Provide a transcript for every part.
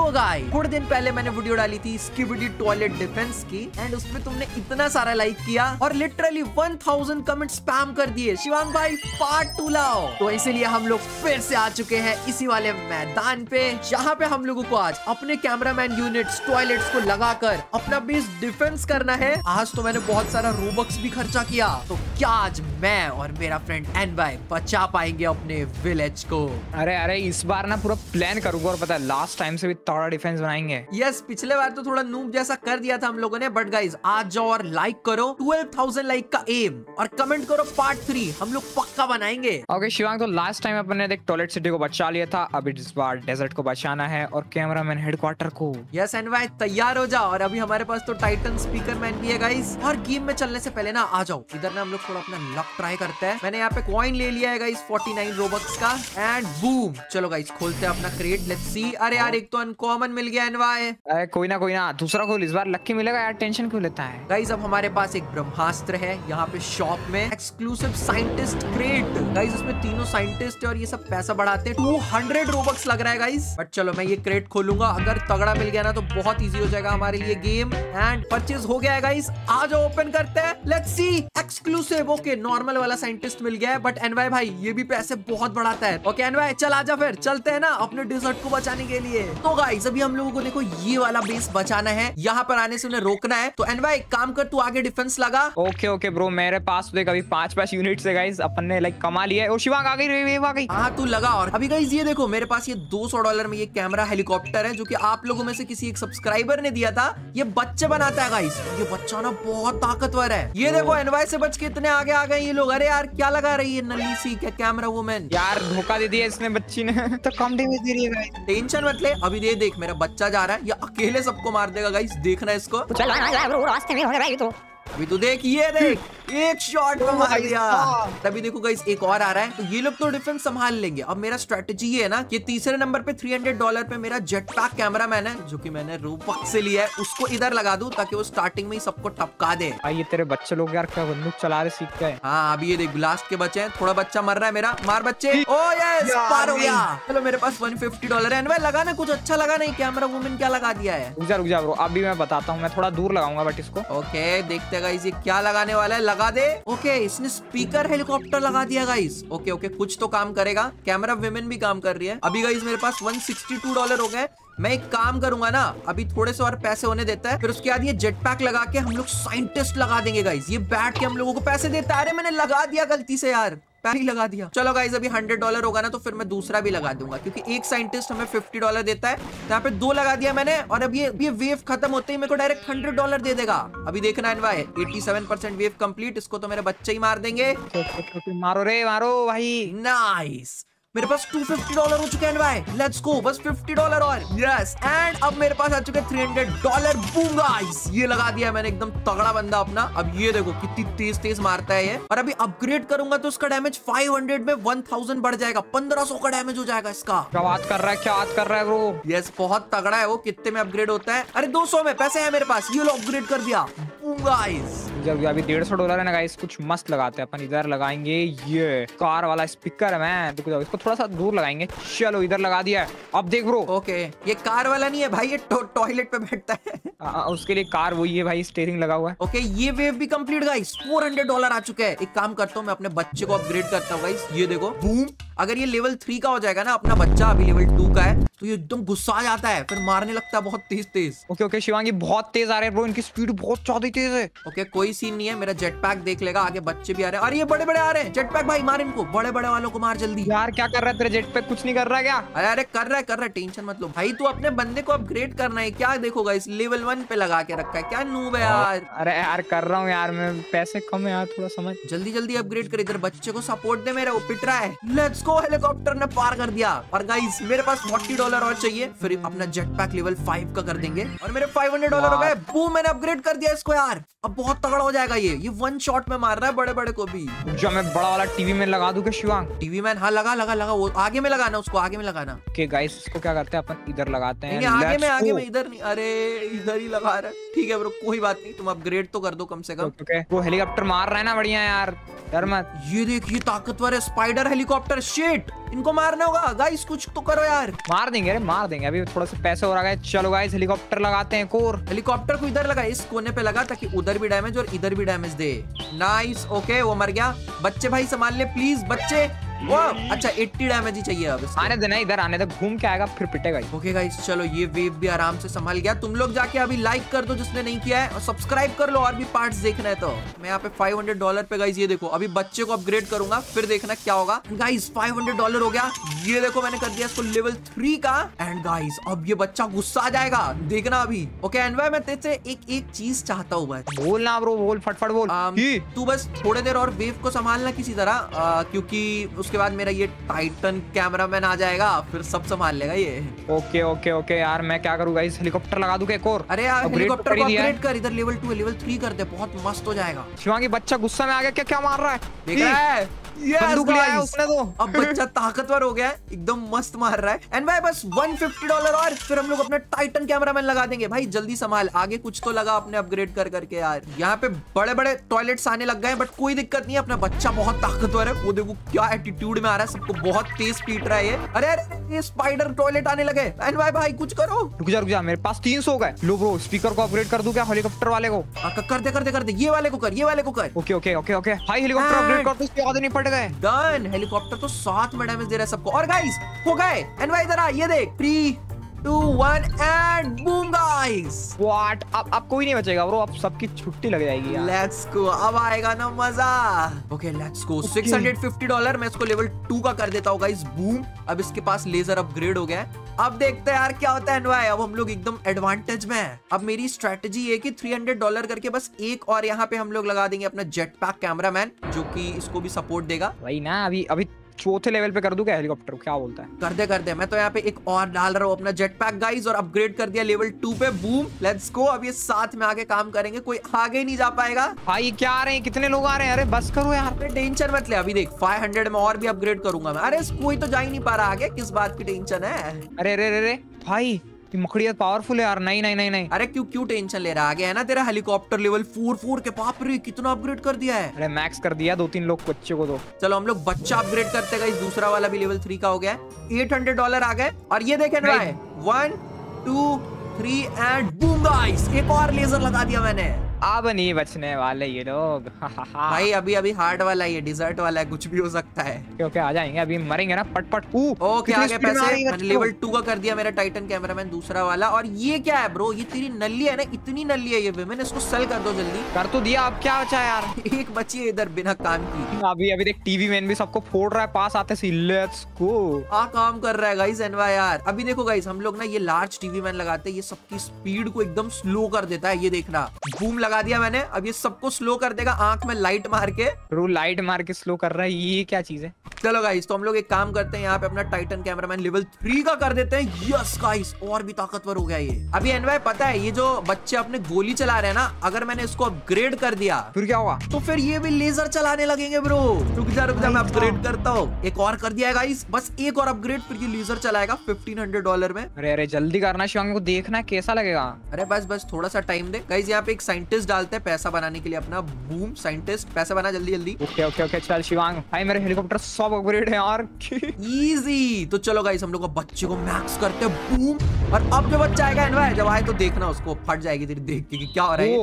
तो गाइस थोड़े दिन पहले मैंने वीडियो डाली थी स्किबिडी टॉयलेट डिफेंस की एंड उसमें तुमने इतना सारा लाइक किया और लिटरली 1000 कमेंट स्पैम कर दिए शिवांग भाई पार्ट 2 लाओ। तो इसीलिए हम लोग फिर से आ चुके हैं इसी वाले मैदान पे, जहाँ पे हम लोगों को आज अपने कैमरामैन यूनिट्स टॉयलेट्स को लगाकर अपना बेस डिफेंस करना है। आज तो मैंने बहुत सारा रोबक्स भी खर्चा किया, तो क्या आज मैं और मेरा फ्रेंड एनवाई बचा पाएंगे अपने विलेज को? अरे इस बार ना पूरा प्लान करूंगा और पता है लास्ट टाइम से भी तगड़ा डिफेंस बनाएंगे। यस, पिछले बार तो थोड़ा नूब जैसा कर दिया था हम लोगों ने, बट गाइज आज जाओ और लाइक करो 12,000 लाइक का एम और कमेंट करो पार्ट 3, हम लोग पक्का बनाएंगे। ओके शिवांग, तो लास्ट टाइम अपन ने देख टॉयलेट सिटी को बचा लिया था, अब इस बार डेजर्ट को बचाना है और कैमरामैन हेडक्वार्टर को। यस एनवाई तैयार हो जाओ, और अभी हमारे पास तो टाइटन स्पीकर मैन भी है गाइज। और गेम में चलने से पहले ना आ जाओ इधर ना हम लोग थोड़ा अपना लक ट्राई करते हैं। मैंने यहाँ पे कॉइन ले लिया है गाइज 49 रोबक्स का एंड बूम। चलो गाइज खोलते हैं अपना क्रेट, लेट्स सी। अरे यार एक तो अनकॉमन मिल गया एनवाई। अरे कोई ना दूसरा खोल, इस बार लक्की मिलेगा यार, टेंशन क्यों लेता है? गाइज अब हमारे पास एक ब्रह्मास्त्र है यहाँ पे शॉप में, एक्सक्लूसिव साइंटिस्ट क्रेट। गाइज इसमें तीनों साइंटिस्ट है और ये सब पैसा बढ़ाते हैं। 200 रोबक्स लग रहा है गाइज, बट चलो मैं ये क्रेट खोलूंगा। अगर तगड़ा मिल गया ना तो बहुत इजी हो जाएगा हमारे लिए गेम। एंड परचेज हो गया है गाइज, आ जाओ ओपन करते हैं, let's see. Exclusive okay, normal वाला साइंटिस्ट मिल गया है, बट एनवाई भाई ये भी पैसे बहुत बढ़ाता है। ओके एनवाई चल आजा, फिर चलते हैं ना अपने डिजर्ट को बचाने के लिए। तो गाइज अभी हम लोगों को देखो ये वाला बेस बचाना है, यहाँ पर आने से उन्हें रोकना है। तो एनवाई काम कर, तू आगे डिफेंस लगा। ओके ब्रो, मेरे पास देख अभी 5 यूनिट्स है गाइस, अपन ने लाइक कमा लिया है। ओ शिवांग आ गई, वेव आ गई। हाँ तू लगा। और अभी गाइस ये देखो मेरे पास ये $200 में ये कैमरा हेलीकॉप्टर है, जो कि आप लोगों में से किसी एक सब्सक्राइबर ने दिया था। ये बच्चे बनाता है गाइस, ये बच्चा ना बहुत ताकतवर है। ये देखो एनवाई से बच के इतने आगे आ गए ये लोग। अरे यार क्या लगा रही है नल्ली सी क्या कैमरा वुमेन? यार धोखा दे दिया इसने बच्ची ने तो कम डैमेज दे रही है गाइस। टेंशन मत ले, अभी ये देख मेरा बच्चा जा रहा है, ये अकेले सबको मार देगा गाइस, देखना इसको। अभी तो देख, ये देख एक शॉट में मार दिया। तभी देखो गाइस एक और आ रहा है, तो ये लोग तो डिफेंस संभाल लेंगे। अब मेरा स्ट्रेटेजी ये है ना कि तीसरे नंबर पे $300 पे मेरा जेट पैक कैमरामैन है, जो कि मैंने रोबक से लिया है, उसको इधर लगा दूं ताकि वो स्टार्टिंग में ही सबको टपका दे। ये तेरे बच्चे लोग यार क्या बंदूक चला रहे सीख गए। हाँ अभी ये देख लास्ट के बच्चे हैं, थोड़ा बच्चा मर रहा है मेरा, मार बच्चे। ओ यस पार हो गया। चलो मेरे पास $150 है। एनवाई लगा ना, कुछ अच्छा लगा नहीं, कैमरा वुमेन क्या लगा दिया है? रुक जा ब्रो, अभी मैं बताता हूँ, मैं थोड़ा दूर लगाऊंगा बट इसको। ओके देखते गाइस ये क्या लगाने वाला है, लगा दे। ओके इसने स्पीकर हेलीकॉप्टर लगा दिया गाइस। ओके कुछ तो काम करेगा, कैमरा विमेन भी काम कर रही है। अभी गाइस मेरे पास $162 हो गए। मैं एक काम करूंगा ना, अभी थोड़े से और पैसे होने देता है, फिर उसके बाद ये जेट पैक लगा के हम लोग साइंटिस्ट लगा देंगे गाइस। ये बैठ के हम लोगों को पैसे देता है। अरे मैंने लगा दिया गलती से यार, पैर ही लगा दिया। चलो गाइस अभी $100 होगा ना तो फिर मैं दूसरा भी लगा दूंगा, क्योंकि एक साइंटिस्ट हमें $50 देता है। तो यहाँ पे 2 लगा दिया मैंने, और अब ये वेव खत्म होते ही मेरे को डायरेक्ट $100 दे देगा। अभी देखना एनवाई 87% वेव कंप्लीट, इसको तो मेरे बच्चे ही मार देंगे। मारो रे मारो भाई। नाइस, मेरे पास $250 हो चुके हैं भाई। लेट्स गो, बस $50 और। यस एंड अब मेरे पास आ चुके हैं $300। बूम गाइस, ये लगा दिया मैंने, एकदम तगड़ा बंदा अपना। अब ये देखो कितनी तेज मारता है ये। और अभी अपग्रेड करूंगा तो उसका डैमेज 500 में 1000 बढ़ जाएगा, 1500 का डैमेज हो जाएगा इसका। क्या बात कर रहा है ब्रो? यस बहुत तगड़ा है वो। कितने में अपग्रेड होता है? अरे 200 में, पैसे है मेरे पास, ये लो अपग्रेड कर दिया। बूम गाइस, जब अभी $150 है ना गाइस, कुछ मस्त लगाते हैं अपन। इधर लगाएंगे ये कार वाला स्पीकर है, मैं इसको थोड़ा सा दूर लगाएंगे। चलो इधर लगा दिया है। अब देख ब्रो, ओके ये कार वाला नहीं है भाई, ये टॉयलेट पे बैठता है। उसके लिए कार वही है भाई, स्टीयरिंग लगा हुआ है। ओके ये वेव भी कंप्लीट गाइस, $400 आ चुके हैं। एक काम करता हूँ मैं अपने बच्चे को अपग्रेड करता हूँ गाइस। ये देखो बूम, अगर ये लेवल 3 का हो जाएगा ना, अपना बच्चा अभी लेवल 2 का है, तो ये एकदम गुस्सा आ जाता है, फिर मारने लगता है बहुत तेज। ओके शिवांगी बहुत तेज आ रहे हैं ब्रो, इनकी स्पीड बहुत ज्यादा तेज है। ओके कोई सीन नहीं है, मेरा जेट पैक देख लेगा। आगे बच्चे भी आ रहे हैं, और ये बड़े आ रहे हैं। जेट पैक भाई मार इनको, बड़े वालों को मार जल्दी। यार क्या कर रहा है तेरे जेट पैक? कुछ नहीं कर रहा क्या? अरे कर रहा है, टेंशन मत लो भाई। तू अपने बंदे को अपग्रेड करना है क्या? देखो गाइस लेवल 1 पे लगा के रखा है, क्या नूब है यार। अरे यार कर रहा हूँ यार, मैं पैसे कम है यार, थोड़ा समझ। जल्दी अपग्रेड कर, इधर बच्चे को सपोर्ट दे मेरा, वो पिट रहा है। लेट्स गो, हेलीकॉप्टर ने पार कर दिया। और गाइस मेरे पास $40 और चाहिए, फिर अपना जेट पैक लेवल 5 का कर देंगे। और मेरे $500 हो गए। बूम, मैंने अपग्रेड कर दिया इसको यार, अब बहुत तगड़ा हो जाएगा ये 1 शॉट में मार रहा है बड़े को भी। जो मैं बड़ा वाला टीवी में लगा दूं क्या शिवांग? टीवी मैन, हाँ लगा, वो आगे में लगाना, उसको आगे में लगाना। ओके गाइस इसको क्या करते हैं अपन, इधर लगाते हैं। आगे में इधर नहीं, अरे इधर ही लगा रहा है। ठीक है ब्रो कोई बात नहीं, तुम अपग्रेड तो कर दो कम से कम। वो हेलीकॉप्टर मार रहा है ना बढ़िया यार, डर मत। ये देखिए ताकतवर है स्पाइडर हेलीकॉप्टर, शिट, इनको मारना होगा गाइस, कुछ तो करो यार। मार देंगे, अरे मार देंगे, अभी थोड़ा सा पैसे हो रहा है। चलो गाइस हेलीकॉप्टर लगाते हैं एक और। हेलीकॉप्टर को इधर लगा, इस कोने पे लगा, ताकि उधर भी डैमेज और इधर भी डैमेज दे। नाइस, ओके वो मर गया। बच्चे भाई संभाल ले प्लीज बच्चे। वो अच्छा 80 डैमेज ही चाहिए अब इसको। आने देना, इधर आने दे, घूम के आएगा फिर पिटेगा। ओके गाइस चलो, ये वेव भी आराम से संभाल गया। तुम लोग जाके अभी लाइक कर दो जिसने नहीं किया है, और सब्सक्राइब कर लो और भी पार्ट्स देखना है तो। मैं यहाँ पे $500 पे गाइस, ये देखो अभी बच्चे को अपग्रेड करूंगा, फिर देखना क्या होगा। गाइस $500 हो गया, ये देखो मैंने कर दिया इसको लेवल 3 का। एंड गाइस अब ये बच्चा गुस्सा आ जाएगा, देखना अभी। ओके एनवाय, मैं तेरे से एक चीज चाहता हूँ बस। बोल ना ब्रो, बोल फटफट बोल। तू बस थोड़े देर और वेव को संभालना किसी तरह, क्योंकि उसके बाद मेरा ये टाइटन कैमरामैन आ जाएगा, फिर सब संभाल लेगा ये। ओके ओके ओके यार, मैं क्या करूँ गाइस, हेलीकॉप्टर लगा दूं एक और? अरे यार हेलीकॉप्टर को अपग्रेड कर, इधर लेवल 2 लेवल 3 कर दे, बहुत मस्त हो जाएगा। शिवांगी बच्चा गुस्सा में आ गया, क्या क्या मार रहा है? देख रहा है? बंदूक ले आया उसने तो। अब बच्चा ताकतवर हो गया है, एकदम मस्त मार रहा है। एंड भाई बस $150 और फिर हम लोग अपना टाइटन कैमरामैन लगा देंगे। भाई जल्दी संभाल, आगे कुछ तो लगा अपने अपग्रेड कर करके यार। यहाँ पे बड़े बड़े टॉयलेट्स आने लग गए, बट कोई दिक्कत नहीं है, अपना बच्चा बहुत ताकतवर है। वो देखो क्या एटीट्यूड में आ रहा है, सबको बहुत तेज पीट रहा है ये। अरे ये स्पाइडर टॉयलेट आने लगे। एंड भाई कुछ करो। रुक जा, मेरे पास 300 हो गए। लो ब्रो, स्पीकर को अपग्रेड कर दूं क्या हेलीकॉप्टर वाले को? कर दे, ये वाले को कर। ओके ओके ओके ओके भाई, हेलीकॉप्टर अपग्रेड कर दो, इसके आगे नहीं पड़ गए। डन, हेलीकॉप्टर तो 7 में डैमेज दे रहा है सबको। और गाइस हो गए। एंड भाई इधर आ, ये देख 3 2 1 एंड बूम गाइस। व्हाट, अब कोई नहीं बचेगा ब्रो, अब सबकी छुट्टी लग जाएगी यार। लेट्स गो, अब आएगा ना मजा। Okay let's go. $650 मैं इसको लेवल 2 का कर देता हूँ गाइस। बूम, अब इसके पास लेजर अपग्रेड हो गया है। अब देखते हैं यार क्या होता है एनवाय। अब हम लोग एकदम एडवांटेज में हैं। अब मेरी स्ट्रेटजी है कि $300 करके बस एक और यहाँ पे हम लोग लगा देंगे अपना जेट पैक कैमरामैन, जो कि इसको भी सपोर्ट देगा। वही ना, अभी चौथे लेवल पे कर दूं क्या हेलीकॉप्टर को, क्या बोलता है? कर दे। मैं तो यहाँ पे एक और डाल रहा हूँ अपना जेट पैक गाइस, और अपग्रेड कर दिया लेवल 2 पे। Boom, let's go. अब ये साथ में आके काम करेंगे, कोई आगे नहीं जा पाएगा। भाई क्या आ रहे हैं, कितने लोग आ रहे हैं? अरे बस करो यार, टेंशन मत ले। अभी देख 500 में और भी अपग्रेड करूंगा मैं। अरे कोई तो जा ही नहीं पा रहा आगे, किस बात की टेंशन है? अरे भाई मकड़िया पावरफुल है यार। नहीं। अरे क्यों टेंशन ले रहा है? आगे है ना तेरा हेलीकॉप्टर लेवल 4 के। बाप रे कितना अपग्रेड कर दिया है। अरे मैक्स कर दिया 2-3 लोग बच्चे को तो। चलो हम लोग बच्चा अपग्रेड करते गए। दूसरा वाला भी लेवल 3 का हो गया है। $800 आ गए। और ये देखें ना, 1 2 3 एंड बूम गाइस, एक और लेजर लगा दिया मैंने। अब नहीं बचने वाले ये लोग। भाई अभी हार्ड वाला, ये डिजर्ट वाला है, कुछ भी हो सकता है। क्योंकि आ जाएंगे, अभी मरेंगे ना पट। ओके आगे पैसे। मैंने लेवल 2 का कर दिया मेरा टाइटन कैमरामैन दूसरा वाला। और ये क्या है ब्रो, ये तेरी नल्ली है ना, इतनी नल्ली है ये विमेन, इसको सेल कर दो जल्दी। कर तो दिया, अब क्या बचा यार? एक बची है इधर बिना काम की। अभी देख टीवी मैन भी सबको फोड़ रहा है, पास आते सी। Let's go. काम कर रहा है गाइस एनवाय यार। अभी देखो गाइस, हम लोग ना ये लार्ज टीवी मैन लगाते हैं, ये सबकी स्पीड को एकदम स्लो कर देता है। ये देखना, बूम लगा दिया मैंने, अब ये सबको स्लो कर देगा आंख में लाइट मार के। लाइट मार के स्लो कर रहा है, ये क्या चीज है? चलो गाइस, तो हम लोग एक काम करते हैं, यहाँ पे अपना टाइटन कैमरामैन लेवल 3 का कर देते हैं। यस गाइस, और भी ताकतवर हो गया ये। अभी एनवाय पता है, ये जो बच्चे अपने गोली चला रहे हैं ना, अगर मैंने इसको अपग्रेड कर दिया फिर क्या हुआ? तो फिर ये भी लेजर चलाने लगेंगे ब्रो। रुक जा मैं अपग्रेड करता हूँ। एक और कर दिया है गाइस, बस एक और अपग्रेड, फिर ये लेजर चलाएगा $1500 में। अरे जल्दी करना शिवांगी को, देखना कैसा लगेगा। अरे बस थोड़ा सा टाइम दे गाइस। यहाँ पे एक साइंटिस्ट डालते हैं पैसा बनाने के लिए अपना। बूम, साइंटिस्ट पैसा बना जल्दी। ओके चल शिवांग भाई, मेरे हेलीकॉप्टर सब अपग्रेड है यार। इजी। तो चलो गाइस, हम लोग बच्चे को मैक्स करते हैं। बूम, और अब जो बच्चा आएगा एनवाय, जब आए तो देखना उसको फट जाएगी तेरी देख के कि क्या हो रहा है।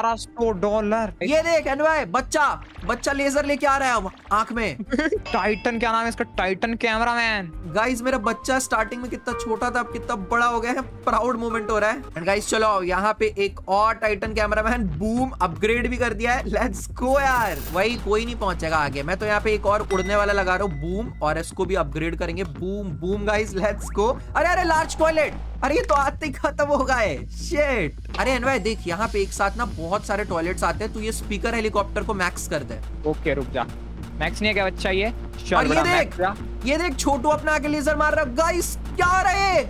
$1100। ये देख एनवाय, बच्चा लेजर लेके आ रहा है आंख में। टाइटन, क्या नाम है इसका? Titan cameraman. गाइस मेरा बच्चा स्टार्टिंग में कितना छोटा था, अब कितना बड़ा हो गया है। प्राउड मोमेंट हो रहा है। एंड गाइस चलो, यहाँ पे एक और टाइटन कैमरामैन। बूम, अपग्रेड भी कर दिया है। लेट्स गो यार। वही कोई नहीं पहुंचेगा आगे। मैं तो यहाँ पे एक और उड़ने वाला लगा रहा हूँ। बूम, और इसको भी अपग्रेड करेंगे। Boom guys, let's go. अरे लार्ज टॉयलेट, अरे ये तो आते ही खत्म हो गए। शिट। अरे एनवाय देख, यहाँ पे एक साथ ना बहुत सारे टॉयलेट्स आते हैं। तू ये स्पीकर हेलीकॉप्टर को मैक्स कर दे। ओके रुक जा, मैक्स नहीं है क्या बच्चा ये? और ये देख छोटू अपना आगे लेजर मार रहा है। गाइस क्या हो रहा है?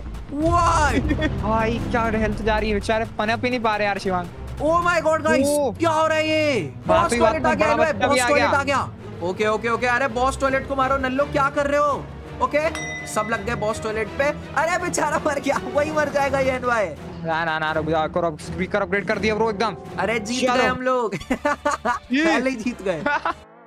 भाई क्या हेल्थ जा रही है, बेचारे पनप ही नहीं पा रहे यार Shivang. Oh my god guys, क्या हो रहा है ये? बॉस टॉयलेट आ गया, बॉस टॉयलेट आ गया। ओके अरे बॉस टॉयलेट को मारो। नल्लो क्या कर रहे हो? ओके सब लग गए बॉस टॉयलेट पे। अरे बेचारा मर गया, वही मर जाएगा ये एनवाय। ना रुक जा, करो स्पीकर अपग्रेड कर दिया ब्रो एकदम। अरे जीत गए हम लोग। पहले ही जीत गए।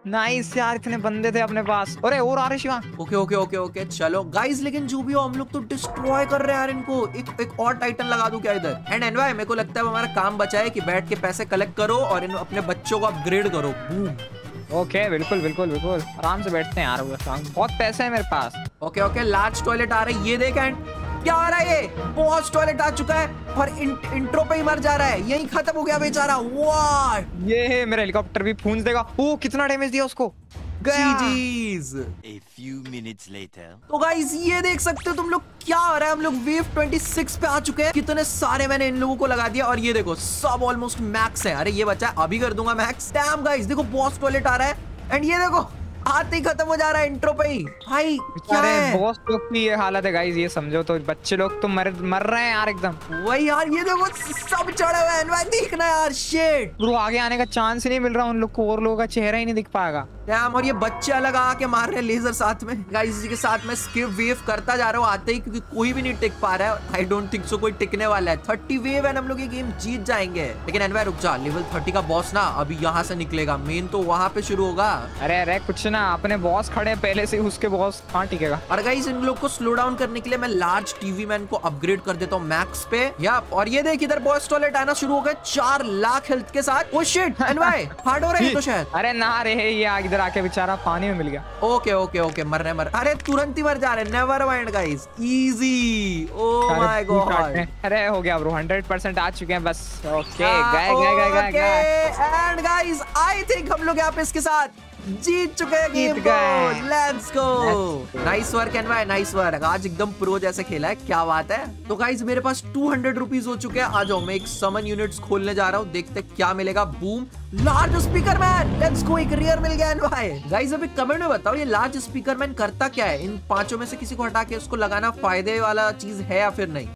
नाइस यार, इतने बंदे थे अपने पास। अरे और आ रहे Shiva. Okay okay okay okay चलो गाइस, लेकिन जो भी हो हम लोग तो डिस्ट्रॉय कर रहे हैं यार इनको। एक और टाइटन लगा दूं क्या इधर? एंड एनवाय मेरे को लगता है हमारा काम बचा है कि बैठ के पैसे कलेक्ट करो और इन अपने बच्चों को अपग्रेड करो। बूम। ओके बिल्कुल बिल्कुल बिल्कुल, आराम से बैठते हैं यार, बहुत पैसे हैं मेरे पास। ओके ओके लार्ज टॉयलेट आ रहा है, ये देख। एंड क्या आ रहा है? ये बॉस टॉयलेट आ चुका है और इंट्रो पे ही मर जा रहा है, यही खत्म हो गया बेचारा। वाह, ये मेरा हेलीकॉप्टर भी फूंस देगा। ओ कितना डैमेज दिया उसको, गया। GGs. A few minutes later. तो गाइस ये देख सकते हो तुम लोग क्या हो रहा है, हम लोग वेव 26 पे आ चुके हैं। कितने सारे मैंने इन लोगों को लगा दिया और ये देखो सब ऑलमोस्ट मैक्स है। अरे ये बच्चा अभी कर दूंगा मैक्स। डैम गाइस देखो बॉस टॉयलेट आ रहा है एंड ये देखो आते ही खत्म हो जा रहा है इंट्रो पे ही। भाई क्या है? बॉस लोग की ये हालत है गाइस, ये समझो तो बच्चे लोग तो मर रहे हैं यार एकदम। वही यार, ये देखो सब चढ़े हुए हैं। भाई देखना यार, शिट ब्रो आगे आने का चांस ही नहीं मिल रहा उन लोग को, और लोगों का चेहरा ही नहीं दिख पाएगा। डैम, और ये बच्चे अलग आके मार रहे हैं लेजर साथ में। गाइस इसी के साथ में स्किप वेव करता जा रहा हूँ आते ही, क्योंकि कोई भी नहीं टिक पा रहा है। आई डोंट थिंक सो कोई टिकने वाला है। 30 वेव एंड हम लोग ये गेम जीत जाएंगे। लेकिन एनवाय रुक जा, लेवल 30 का बॉस ना अभी यहाँ से निकलेगा, मेन तो वहां पे शुरू होगा। अरे अरे कुछ ना, अपने बॉस खड़े हैं पहले से, उसके बॉस कहाँ टिकेगा। और गाइस इन लोग को स्लो डाउन करने के लिए मैं लार्ज टीवी मैन को अपग्रेड कर देता हूँ मैक्स पे। या और ये देख इधर बॉस टॉयलेट आना शुरू हो गया 4 लाख हेल्थ के साथ। ओ शिट एनवाय हार्ड हो रहा है तो शायद। अरे ना रे, ये इधर आके बेचारा पानी में मिल गया। ओके ओके ओके मर अरे तुरंत ही मर जा रहे। Never mind guys, easy. Oh my god. अरे हो गया ब्रो, 100% आ चुके हैं बस। ओके गए। एंड गाइस आई थिंक हम लोग यहाँ पे इसके साथ जीत चुके हैं गेम को। Let's go. Nice work NY, nice work. आज एकदम प्रो जैसे खेला है, क्या बात है। तो गाइस मेरे पास 200 रुपीज हो चुके हैं। आ जाओ, मैं एक समन यूनिट्स खोलने जा रहा हूँ, देखते क्या मिलेगा। Boom, large speaker man. Let's go, एक रियर मिल गया एनवाय। गाइस अभी कमेंट में बताओ ये लार्ज स्पीकर मैन करता क्या है? इन 5 में से किसी को हटा के उसको लगाना फायदे वाला चीज है या फिर नहीं?